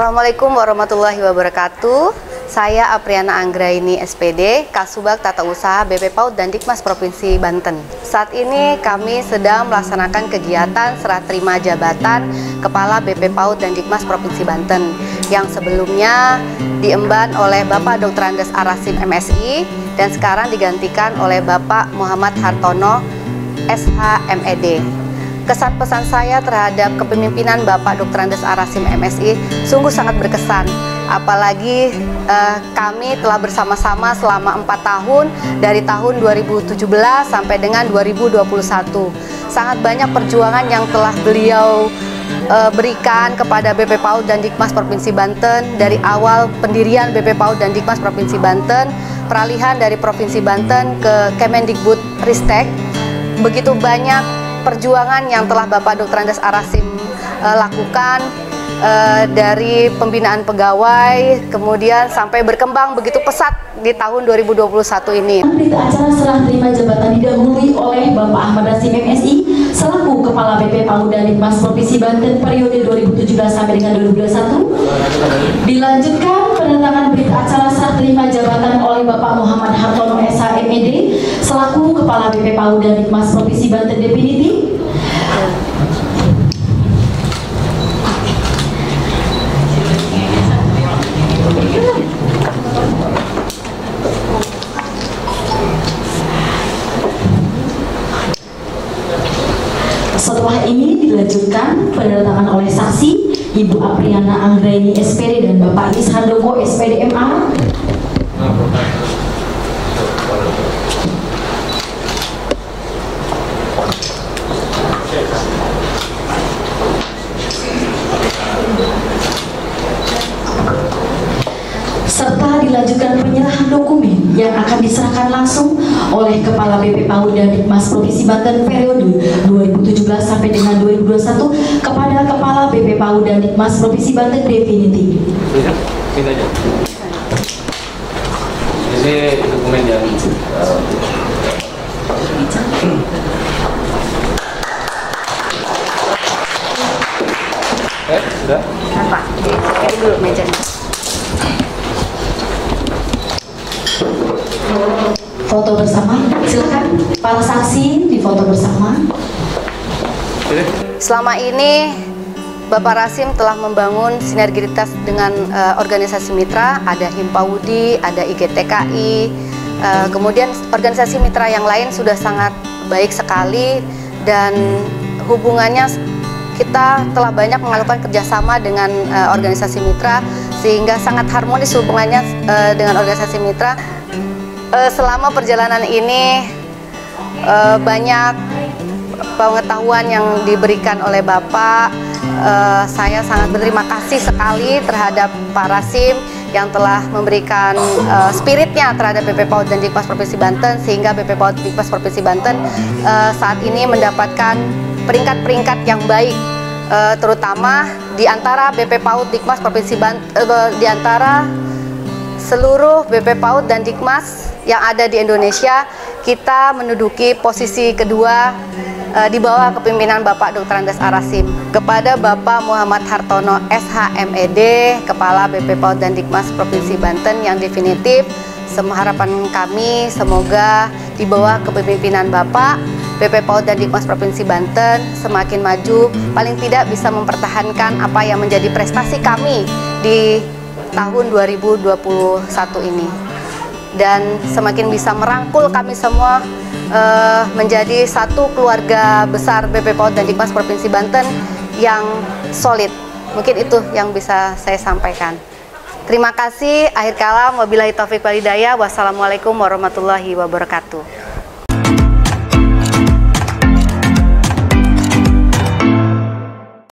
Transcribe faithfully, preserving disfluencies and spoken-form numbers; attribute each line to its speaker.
Speaker 1: Assalamualaikum warahmatullahi wabarakatuh. Saya Apriana Anggraini S P D, Kasubag Tata Usaha B P PAUD dan Dikmas Provinsi Banten. Saat ini kami sedang melaksanakan kegiatan serah terima jabatan Kepala B P PAUD dan Dikmas Provinsi Banten yang sebelumnya diemban oleh Bapak Doktor Andes Arasim M Si dan sekarang digantikan oleh Bapak Muhammad Hartono S H M E D. Kesan pesan saya terhadap kepemimpinan Bapak Doktor Andes Arasim M Si sungguh sangat berkesan. Apalagi eh, kami telah bersama-sama selama empat tahun dari tahun dua ribu tujuh belas sampai dengan dua ribu dua puluh satu. Sangat banyak perjuangan yang telah beliau eh, berikan kepada B P PAUD dan Dikmas Provinsi Banten dari awal pendirian B P PAUD dan Dikmas Provinsi Banten, peralihan dari Provinsi Banten ke Kemendikbudristek. Begitu banyak perjuangan yang telah Bapak Doktor Andes Arasim uh, lakukan uh, dari pembinaan pegawai, kemudian sampai berkembang begitu pesat di tahun dua ribu dua puluh satu ini.
Speaker 2: Berita acara serah terima jabatan didahului oleh Bapak Ahmad Rasim M Si selaku Kepala B P PAUD dan Dikmas Provinsi Banten periode dua ribu tujuh belas sampai dengan dua ribu dua puluh satu. Dilanjutkan penandatangan berita acara serah terima jabatan oleh Bapak Muhammad Hartono S H M E D selaku Kepala B P PAUD dan Dikmas Provinsi Banten definitif. Setelah ini dilanjutkan penandatangan oleh saksi Ibu Apriana Anggraini S P D dan Bapak Is Handoko S P D M A. Serta dilanjutkan penyerahan dokumen yang akan diserahkan langsung oleh Kepala B P PAUD dan Dikmas Provinsi Banten periode dua ribu tujuh belas sampai dengan dua ribu dua puluh satu kepada Kepala B P PAUD dan Dikmas Provinsi Banten definitif.
Speaker 3: Ini aja. Ini dokumen yang uh, eh sudah?
Speaker 1: Apa? Dipakai dulu mejanya.
Speaker 2: Foto bersama, silakan para saksi di foto bersama.
Speaker 1: Selama ini Bapak Rasim telah membangun sinergitas dengan uh, organisasi mitra, ada Himpaudi, ada I G T K I, uh, kemudian organisasi mitra yang lain sudah sangat baik sekali dan hubungannya kita telah banyak melakukan kerjasama dengan uh, organisasi mitra sehingga sangat harmonis hubungannya uh, dengan organisasi mitra. Uh, selama perjalanan ini uh, banyak pengetahuan yang diberikan oleh Bapak. Uh, saya sangat berterima kasih sekali terhadap Pak Rasim yang telah memberikan uh, spiritnya terhadap B P PAUD dan Dikmas Provinsi Banten sehingga B P PAUD dan Dikmas Provinsi Banten uh, saat ini mendapatkan peringkat-peringkat yang baik, uh, terutama di antara B P PAUD Dikmas Provinsi Banten, uh, di antara seluruh B P PAUD dan Dikmas yang ada di Indonesia, kita menduduki posisi kedua uh, di bawah kepemimpinan Bapak Doktor Andes Arasim. Kepada Bapak Muhammad Hartono S H M E D, Kepala B P PAUD dan Dikmas Provinsi Banten yang definitif, semua harapan kami semoga di bawah kepemimpinan Bapak, B P PAUD dan Dikmas Provinsi Banten semakin maju, paling tidak bisa mempertahankan apa yang menjadi prestasi kami di tahun dua ribu dua puluh satu ini. Dan semakin bisa merangkul kami semua uh, menjadi satu keluarga besar B P PAUD dan Dikmas Provinsi Banten yang solid. Mungkin itu yang bisa saya sampaikan. Terima kasih. Akhir kalam, wabillahi taufiq wal hidayah. Wassalamualaikum warahmatullahi wabarakatuh.